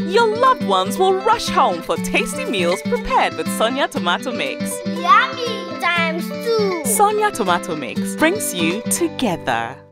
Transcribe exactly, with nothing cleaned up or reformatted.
your loved ones will rush home for tasty meals prepared with Sonia Tomato Mix. Yummy times two. Sonia Tomato Mix brings you together.